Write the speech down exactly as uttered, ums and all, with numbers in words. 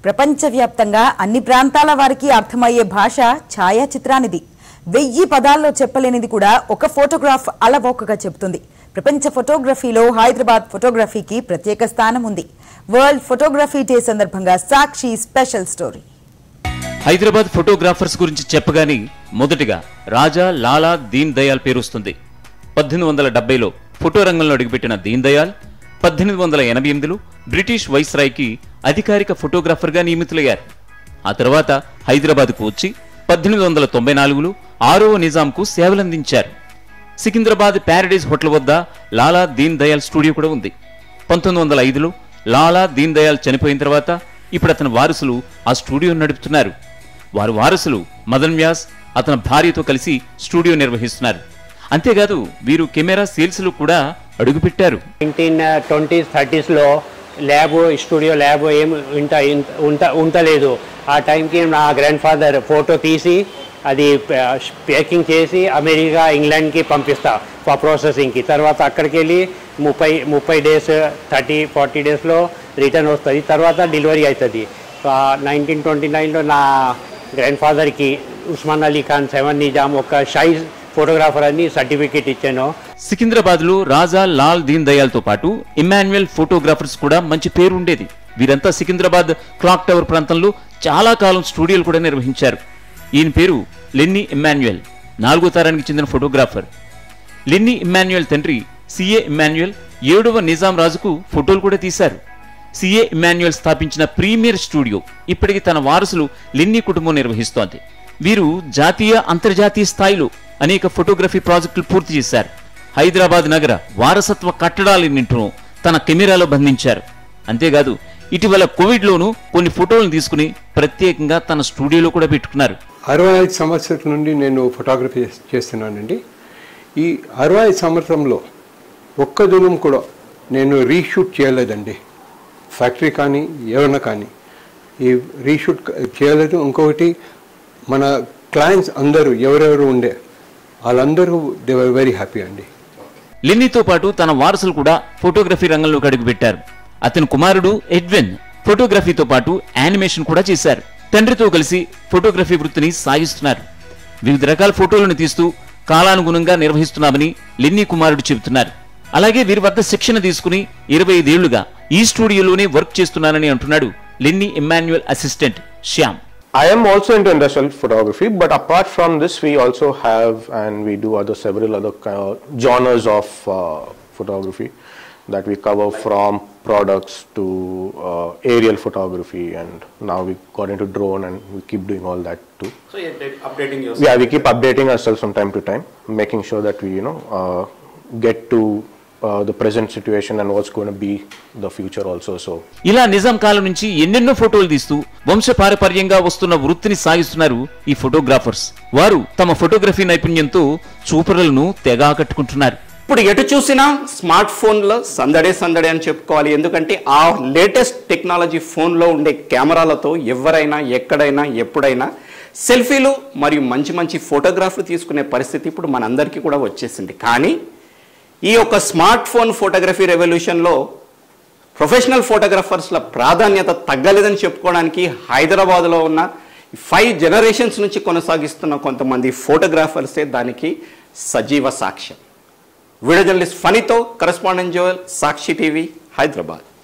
ప్రపంచవ్యాప్తంగా అన్ని ప్రాంతాల వారికి అర్థమయ్యే భాష ఛాయాచిత్రానిది. వెయ్యి పదాల్లో చెప్పలేనిది కూడా ఒక ఫోటోగ్రాఫ్ అలవోకగా చెబుతుంది. ప్రపంచ ఫోటోగ్రఫీలో హైదరాబాద్ ఫోటోగ్రఫీకి ప్రత్యేక స్థానం ఉంది. వరల్డ్ ఫోటోగ్రఫీ డే సందర్భంగా Sakshi special story. Hyderabad photographers గురించి చెప్పగానే మొదటిగా రాజా లాలా దీన్ దయాల్ పేరు వస్తుంది. పద్దెనిమిది వందల డెబ్బైలో ఫోటో రంగంలో అడుగుపెట్టిన దీన్ దయాల్ పద్దెనిమిది వందల ఎనభై ఎనిమిదిలో బ్రిటిష్ వైస్రాయ్కి అధికారిక ఫోటోగ్రాఫర్గా నియమితులయ్యారు. ఆ తర్వాత హైదరాబాద్కు వచ్చి పద్దెనిమిది వందల తొంభై నాలుగులో ఆరవ నిజాంకు సేవలందించారు. సికింద్రాబాద్ ప్యారడైజ్ హోటల్ వద్ద లాలా దీన్ దయాల్ స్టూడియో కూడా ఉంది. పంతొమ్మిది వందల ఐదులో లాలా దీన్ దయాల్ చనిపోయిన తర్వాత ఇప్పుడు అతని వారసులు ఆ స్టూడియోను నడుపుతున్నారు. వారి వారసులు మదన్ వ్యాస్ అతని భార్యతో కలిసి స్టూడియో నిర్వహిస్తున్నారు. అంతేకాదు వీరు కెమెరా సేల్స్లు కూడా అడుగుపెట్టారు. నైన్టీన్ ట్వంటీస్ థర్టీస్లో ల్యాబ్ స్టూడియో ల్యాబ్ ఏం ఇంత ఉంట ఉండలేదు. ఆ టైంకి నా గ్రాండ్ ఫాదర్ ఫోటో తీసి అది ప్యాకింగ్ చేసి అమెరికా ఇంగ్లాండ్కి పంపిస్తా ప్రాసెసింగ్కి. తర్వాత అక్కడికి వెళ్ళి ముప్పై ముప్పై డేస్ థర్టీ ఫార్టీ డేస్లో రిటర్న్ వస్తుంది. తర్వాత డెలివరీ అవుతుంది. నైన్టీన్ ట్వంటీ నైన్లో నా గ్రాండ్ ఫాదర్కి ఉస్మాన్ అలీ ఖాన్ సెవెన్ నిజాం ఒక షై ఫోటోగ్రాఫర్ అని సర్టిఫికేట్ ఇచ్చాను. సికింద్రాబాద్ లో రాజా లాల్ దీన్ దయాల్ తో పాటు ఇమాన్యుయల్ ఫోటోగ్రాఫర్స్ కూడా మంచి పేరు ఉండేది. వీరంతా సికింద్రాబాద్ క్లాక్ టవర్ ప్రాంతంలో చాలా కాలం స్టూడియోలు కూడా నిర్వహించారు. ఈయన పేరు లెన్నీ ఇమాన్యుయల్, నాలుగో తరానికి చెందిన ఫోటోగ్రాఫర్. లెన్నీ ఇమాన్యుయల్ తండ్రి సిఏ ఇమాన్యుయల్ ఏడవ నిజాం రాజుకు ఫోటోలు కూడా తీశారు. సిఏ ఇమాన్యుయల్ స్థాపించిన ప్రీమియర్ స్టూడియో ఇప్పటికి తన వారసులు లెన్నీ కుటుంబం నిర్వహిస్తోంది. వీరు జాతీయ అంతర్జాతీయ స్థాయిలో అనేక ఫోటోగ్రఫీ ప్రాజెక్టులు పూర్తి చేశారు. హైదరాబాద్ నగర వారసత్వ కట్టడాలన్నింటినూ తన కెమెరాలో బంధించారు. అంతేకాదు ఇటీవల కోవిడ్లోనూ కొన్ని ఫోటోలను తీసుకుని ప్రత్యేకంగా తన స్టూడియోలో కూడా పెట్టుకున్నారు. అరవై ఐదు సంవత్సరాల నుండి నేను ఫోటోగ్రఫీ చేస్తున్నానండి. ఈ అరవై ఐదు సంవత్సరంలో ఒక్క దినం కూడా నేను రీషూట్ చేయలేదండి. ఫ్యాక్టరీ కానీ ఏమన్నా కానీ ఈ రీషూట్ చేయలేదు. ఇంకొకటి మన క్లయింట్స్ అందరూ ఎవరెవరు ఉండే వాళ్ళందరూ దే వర్ వెరీ హ్యాపీ అండి. లెన్నీతో పాటు తన వారసులు కూడా ఫోటోగ్రఫీ రంగంలోకి అడుగుపెట్టారు. అతని కుమారుడు ఎడ్విన్ ఫోటోగ్రఫీతో పాటు యానిమేషన్ కూడా చేశారు. తండ్రితో కలిసి ఫోటోగ్రఫీ వృత్తిని సాగిస్తున్నారు. వివిధ రకాల ఫోటోలను తీస్తూ కాలానుగుణంగా నిర్వహిస్తున్నామని లెన్నీ కుమారుడు చెబుతున్నారు. అలాగే వీరి వద్ద శిక్షణ తీసుకుని ఇరవై ఐదేళ్లుగా ఈ స్టూడియోలోనే వర్క్ చేస్తున్నానని అంటున్నాడు Lenny Emmanuel assistant Shyam. I am also into industrial photography, but apart from this, we also have and we do other several other kind of genres of uh, photography that we cover, from products to uh, aerial photography, and now we got into drone and we keep doing all that too. So you're updating yourself? Yeah, we keep updating ourselves from time to time, making sure that we, you know, uh, get to Uh, the present situation and what's going to be the future also. So ఇలా నిజాం కాలం నుంచి ఎన్నెన్నో ఫోటోలు తీస్తూ వంశపారపర్యంగా వస్తున్న వృత్తిని సాగిస్తున్నారు ఈ photographers. వారు తమ ఫోటోగ్రఫీ నైపుణ్యంతో చూపరులను తెగ ఆకట్టుకుంటున్నారు. ఇప్పుడు ఎటు చూసినా స్మార్ట్ ఫోన్లో సందడే సందడే అని చెప్పుకోవాలి. ఎందుకంటే ఆ లేటెస్ట్ టెక్నాలజీ ఫోన్లో ఉండే కెమెరాలతో ఎవరైనా ఎక్కడైనా ఎప్పుడైనా సెల్ఫీలు మరియు మంచి మంచి ఫోటోగ్రాఫ్లు తీసుకునే పరిస్థితి ఇప్పుడు మనందరికీ కూడా వచ్చేసింది. కానీ ఈ యొక్క స్మార్ట్ ఫోన్ ఫోటోగ్రఫీ రెవల్యూషన్లో ప్రొఫెషనల్ ఫోటోగ్రాఫర్స్ల ప్రాధాన్యత తగ్గలేదని చెప్పుకోవడానికి హైదరాబాద్లో ఉన్న ఫైవ్ జనరేషన్స్ నుంచి కొనసాగిస్తున్న కొంతమంది ఫోటోగ్రాఫర్సే దానికి సజీవ సాక్ష్యం. వీడియో జర్నలిస్ట్ ఫనీతో correspondent Joel, Sakshi TV, Hyderabad.